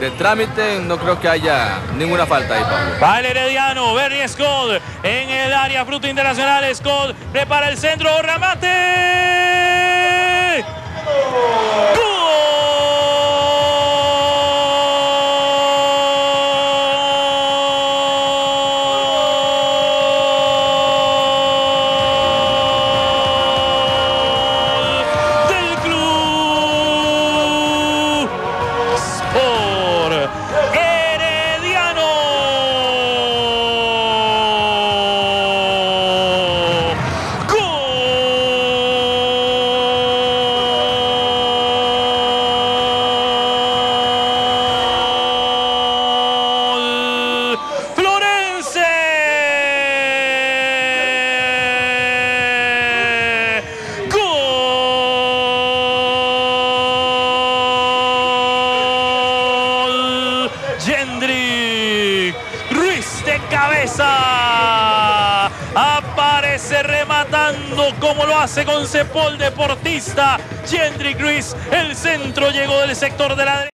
de trámite, no creo que haya ninguna falta ahí, Pablo. Va el Herediano, Bernie Scott en el área, Fruto Internacional, Scott prepara el centro, remate. Jendrik Ruiz de cabeza aparece rematando como lo hace con Cepol Deportista. Jendrik Ruiz, el centro llegó del sector de la derecha.